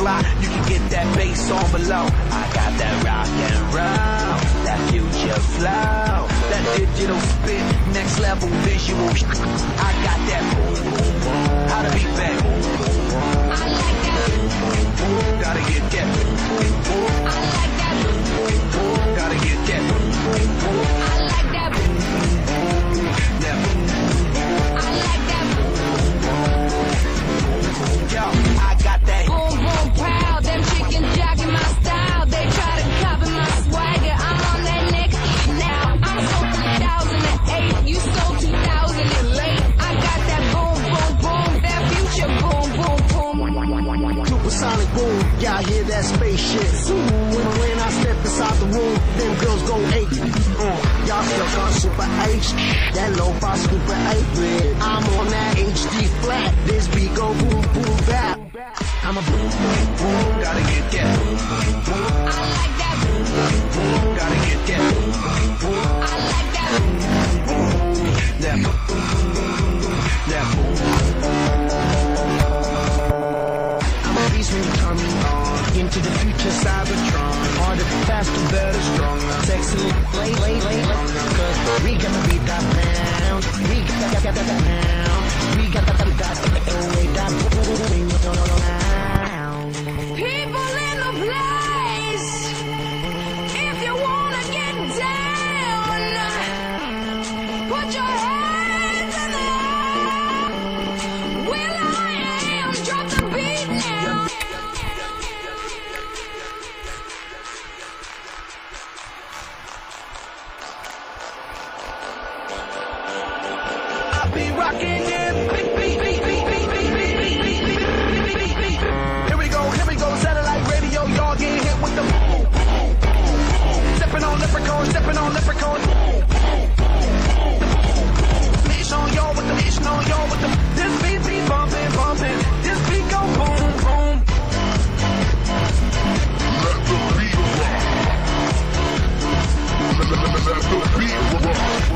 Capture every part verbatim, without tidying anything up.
fly, you can get that bass on below. I got that rock and roll, that future flow, that digital spit, next level visual. I got that boom, boom, boom. How to beat back? Boom, boom, boom. I like that. Boom, boom. Gotta get that. Boom, boom. I like that. Boom, boom. Gotta get that. Boom, boom. I like that. Boom, boom. That boom, boom. I like that. Boom, boom. Yo, I got that. Boom, boom, proud. Them chickens jogging my style. They try to copy my swagger. I'm on that next now. I'm sold two thousand eight. You sold two thousand late. I got that boom, boom, boom. That future boom, boom, boom. Supersonic boom. Y'all hear that spaceship? When, when I step inside the room, them girls go eight. Uh, y'all stuck on Super H. That lo-fi Super eight bit. I'm on that H D flat. This beat go boom, boom, bap. I'm a boom, boom, boom. Gotta get that. Boom, boom, boom. I like that. Boom, boom, boom. Gotta get that. Boom, boom, boom. I like that. Boom, boom, boom. That boom, boom, boom. That boom. I'm a beast when you turn me on. Into the future, Cybertron. Harder, faster, better, stronger. Sexy, late, late, late, cause we gotta beat that pound. We gotta get that pound. We gotta get that away that boom. People in the place, if you wanna get down, put your hands in the air. Will I am, drop the beat now. I be rocking it. Beat, beat, beat, beat, beat, beat, beat, beat, beat, beat, beat, beat. Here we go, here we go, satellite radio, y'all get hit with the boom, boom, boom, boom. Stepping on leprechauns, stepping on leprechauns. Boom, boom, boom, boom. Mission on y'all with the mission on y'all with the. This beat be bumping, bumping. This beat go boom, boom. Let the beat rock. Let the beat rock. Let the beat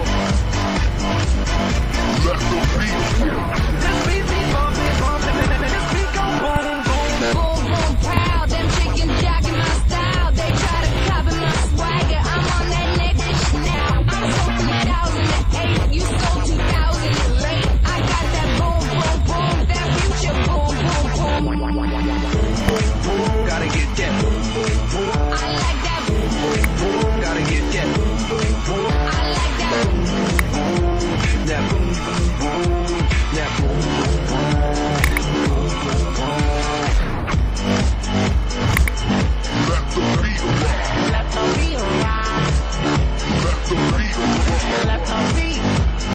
rock. This beat be bumping, bumping. This beat go boom, boom. Boom, boom, proud. Them chickens jogging my style. They try to copy my swagger. I'm on that next now. I'm sold two thousand eight. You sold two thousand late. I got that boom, boom, boom. That future boom, boom, boom. Gotta get that. I like that. Gotta get that. I like that. That boom, that boom, Let the beat rock. Let the beat rock. Let the beat rock.